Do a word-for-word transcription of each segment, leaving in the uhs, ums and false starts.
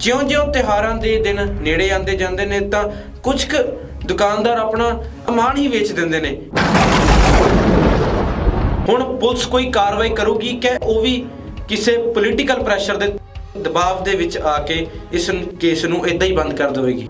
ਜਿਉਂ-ਜਿਉਂ ਤਿਉਹਾਰਾਂ ਦੇ ਦਿਨ ਨੇੜੇ ਆਉਂਦੇ ਜਾਂਦੇ ਨੇ ਤਾਂ ਕੁਝ ਕੁ ਦੁਕਾਨਦਾਰ ਆਪਣਾ ਅਮਾਨ ਹੀ ਵੇਚ ਦਿੰਦੇ ਨੇ। ਹੁਣ ਪੁਲਿਸ ਕੋਈ ਕਾਰਵਾਈ ਕਰੂਗੀ ਕਿ ਉਹ ਵੀ ਕਿਸੇ ਪੋਲੀਟੀਕਲ ਪ੍ਰੈਸ਼ਰ ਦੇ ਦਬਾਅ ਦੇ ਵਿੱਚ ਆ ਕੇ ਇਸ ਕੇਸ ਨੂੰ ਇਦਾਂ ਹੀ ਬੰਦ ਕਰ ਦੇਵੇਗੀ।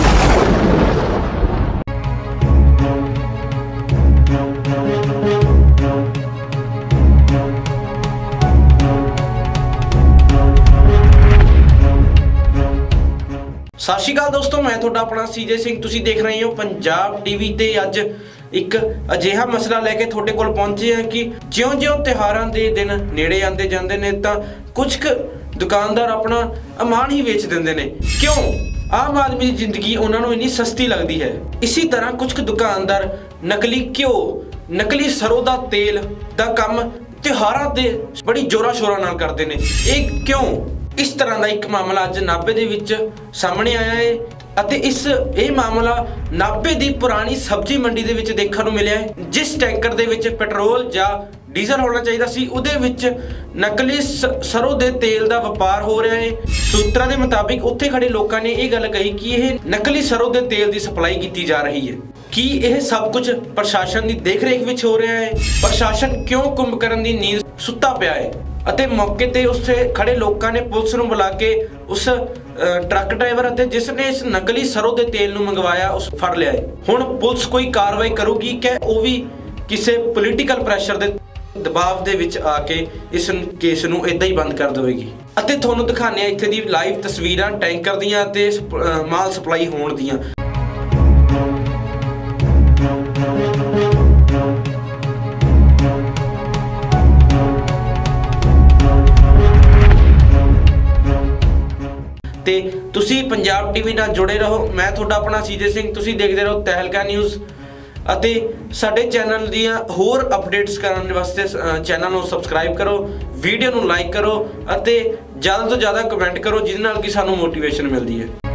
सत श्री अकाल दोस्तों, मैं तुहाडा अपना सीजे सिंह। तुसीं देख रहे हो पंजाब टीवी ते। अज एक अजिहा मसला लैके तुहाडे कोल पहुंचे हैं कि ज्यों-ज्यों त्योहारां दे दिन नेड़े आंदे जांदे ने तां कुछ क दुकानदार अपना अमान ही वेच दिंदे ने। क्यों? आम आदमी की जिंदगी उन्हां नूं इन्नी सस्ती लगदी है। इसी तरह कुछ क दुकानदार नकली घ्यो, नकली सरों दा तेल दा काम त्योहारां ते बड़ी जोरा शोरा नाल करदे ने। इह क्यों? इस तरह का एक मामला अज नाभे दे विच सामने आया है अते इस ये मामला नाभे दी पुरानी सब्जी मंडी दे विच देखण नूं मिलिया है। जिस टैंकर दे विच पेट्रोल जां डीजल होना चाहिए सी उहदे विच नकली सरों दे तेल दा वपार हो रहा है। सूत्रां दे मुताबिक उत्थे खड़े लोकां ने यह गल कही कि यह नकली सरों दे तेल की सप्लाई की जा रही है। कि यह सब कुछ प्रशासन की देख रेख विच हो रहा है? प्रशासन क्यों कुंभकर्ण की नींद सुत्ता पिया है? अते मौके ते उससे खड़े लोगों ने पुलिस नूं बुला के उस ट्रक ड्राइवर अते जिसने इस नकली सरों दे तेल नूं मंगवाया उस फड़ लिया है। हुण पुलिस कोई कार्रवाई करूगी कि वो भी किसी पोलीटिकल प्रैशर दे दबाव दे विच आके इस केस नूं इदां ही बंद कर देवेगी। अते तुहानूं दिखाने आ इत्थे दी लाइव तस्वीरां टैंकर दीयां ते माल सप्लाई होण दीयां। ते तुसी पंजाब टीवी नाल जुड़े रहो। मैं तुहाडा अपना सीजे सिंह। तुसी देखदे रहो तहलका न्यूज़ अते साडे चैनल दीयां होर अपडेट्स करन वास्ते चैनल नूं सबसक्राइब करो, वीडियो नूं लाइक करो अते ज़्यादा तो ज़्यादा कमेंट करो जिहदे नाल कि सानूं मोटिवेशन मिलदी है।